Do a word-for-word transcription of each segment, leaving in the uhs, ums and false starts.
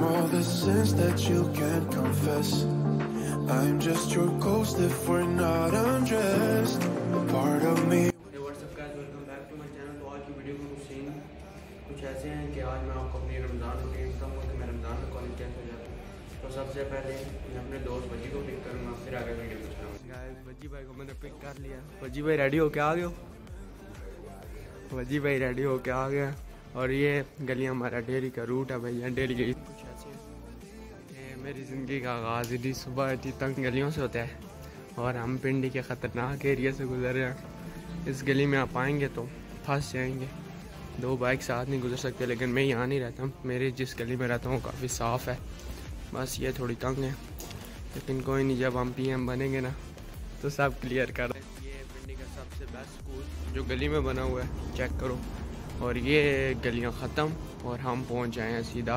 all the sins that you can't confess. I'm just your ghost if we're not undressed. Part of me. Hey, what's up guys? Welcome back to my channel. तो आज की video में कुछ scene कुछ ऐसे हैं कि आज मैं आपको अपनी रमज़ान रूटीन बताऊंगा कि मैं रमज़ान में कॉलेज कैसे हो जाता हूँ। तो सबसे पहले मैं अपने दोस्त वजी को पिक करूँगा, फिर आगे वीडियो को चलाऊँगा। गाइस वजी भाई को मैंने पिक कर लिया। वजी भाई रेडी हो क्या आ गए? वजी भाई रेडी हो क्या आ गया। और ये गली हमारा डेली का रूट है भैया। डेली गई कुछ ऐसे ये मेरी ज़िंदगी का आगाज़ इतनी सुबह इतनी तंग गलियों से होता है और हम पिंडी के ख़तरनाक एरिया से गुजर रहे हैं। इस गली में आप आएंगे तो फंस जाएंगे। दो बाइक साथ नहीं गुजर सकते, लेकिन मैं यहाँ नहीं रहता। मेरी जिस गली में रहता हूँ काफ़ी साफ़ है, बस ये थोड़ी तंग है, लेकिन कोई नहीं। जब हम पी एम बनेंगे ना तो सब क्लियर कर रहे हैं। ये पिंडी का सबसे बेस्ट स्कूल जो गली में बना हुआ है, चेक करो। और ये गलियाँ ख़त्म और हम पहुँच जाए हैं सीधा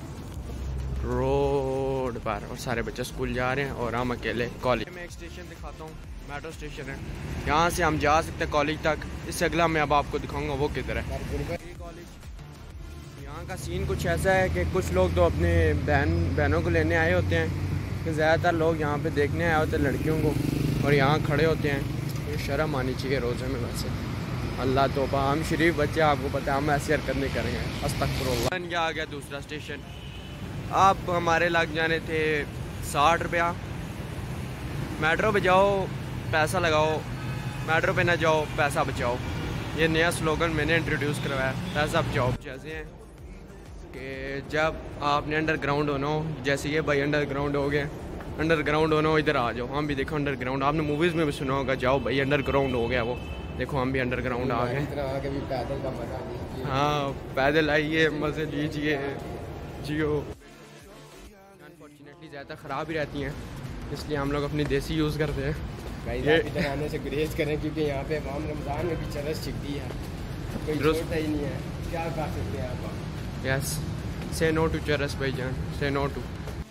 रोड पर और सारे बच्चे स्कूल जा रहे हैं और हम अकेले कॉलेज में। एक स्टेशन दिखाता हूँ, मेट्रो स्टेशन है, यहाँ से हम जा सकते हैं कॉलेज तक। इससे अगला मैं अब आपको दिखाऊंगा वो किधर है। कॉलेज यहाँ का सीन कुछ ऐसा है कि कुछ लोग तो अपने बहन बहनों को लेने आए होते हैं, कि ज़्यादातर लोग यहाँ पे देखने आए होते हैं लड़कियों को और यहाँ खड़े होते हैं। ये शर्म आनी चाहिए रोज़े में। वैसे अल्लाह तौबा, हम शरीफ बच्चे, आपको पता है हम ऐसी हरकत नहीं करेंगे। अस्तगफिरुल्लाह। क्या आ गया दूसरा स्टेशन। आप हमारे लग जाने थे साठ रुपया। मेट्रो पे जाओ पैसा लगाओ, मेट्रो पे ना जाओ पैसा बचाओ। ये नया स्लोगन मैंने इंट्रोड्यूस करवाया, पैसा बचाओ। जैसे हैं कि जब आपने अंडरग्राउंड होना हो, जैसे ये भाई अंडरग्राउंड हो गया, अंडरग्राउंड होना हो इधर आ जाओ। हम भी देखो अंडरग्राउंड, आपने मूवीज़ में भी सुना होगा, जाओ भाई अंडरग्राउंड हो गया वो। देखो हम भी अंडरग्राउंड आ गए। पैदल का मजा लीजिए। हाँ पैदल आइए, मज़े लीजिए, जियो। अनफॉर्चुनेटली ज़्यादा ख़राब ही रहती हैं, इसलिए हम लोग अपनी देसी यूज़ करते हैं। ये इधर आने से गुरेज करें, क्योंकि यहाँ पे हम रमज़ान में भी चरस छिपती है, कोई छोड़ता ही नहीं है। क्या कर सकते हैं आप? यस, से नो टू चरस भाईजान, से नो टू।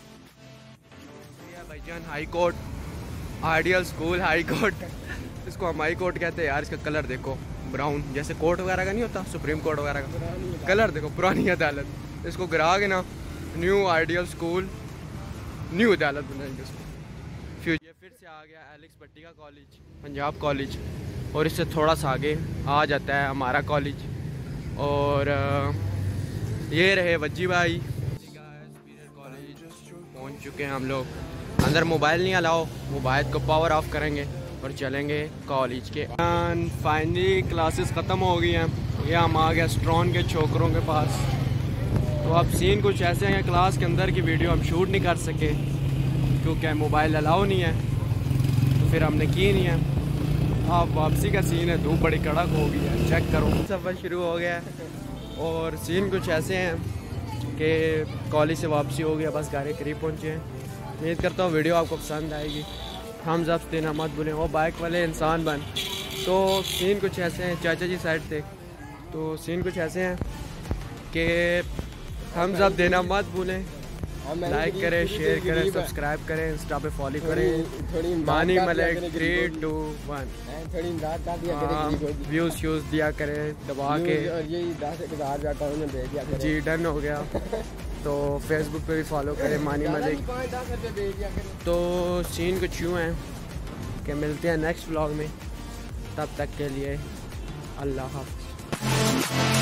भाईजान high court, ideal school high court, इसको हम हाई कोर्ट कहते हैं यार। इसका कलर देखो ब्राउन, जैसे कोर्ट वगैरह का नहीं होता, सुप्रीम कोर्ट वगैरह का कलर देखो, पुरानी अदालत। इसको गिरा के ना न्यू आइडियल स्कूल, न्यू अदालत बनाएंगे इसको। फ्यूचर फिर से आ गया एलेक्स भट्टी का कॉलेज, पंजाब कॉलेज, और इससे थोड़ा सा आगे आ जाता है हमारा कॉलेज। और ये रहे वज्जी भाई कॉलेज। पहुँच चुके हैं हम लोग अंदर। मोबाइल नहीं अलाओ, मोबाइल को पावर ऑफ करेंगे और चलेंगे कॉलेज के। फाइनली क्लासेस ख़त्म हो गई हैं। ये हम आ गए स्ट्रॉन के छोकरों के पास। तो अब सीन कुछ ऐसे हैं, क्लास के अंदर की वीडियो हम शूट नहीं कर सके क्योंकि मोबाइल अलाउ नहीं है, तो फिर हमने की नहीं है। अब वापसी का सीन है, धूप बड़ी कड़क हो गई है, चेक करो। सफ़र शुरू हो गया है और सीन कुछ ऐसे हैं कि कॉलेज से वापसी हो गया, बस घर के करीब पहुँचे हैं। उम्मीद करता हूँ वीडियो आपको पसंद आएगी। थम्स अप देना मत भूलें, वो बाइक वाले इंसान बन। तो सीन कुछ ऐसे हैं, चाचा जी साइड थे, तो सीन कुछ ऐसे हैं कि थम्स अप देना मत भूलें, लाइक करें, शेयर करें, सब्सक्राइब करें, इंस्टा पे फॉलो करें। Mani Malik three two one views views दिया करें दबा के। जी डन हो गया। तो फेसबुक पे भी फॉलो करें मानी मलिक। तो सीन कुछ यूँ हैं कि मिलते हैं नेक्स्ट व्लॉग में, तब तक के लिए अल्लाह हाफ़िज़।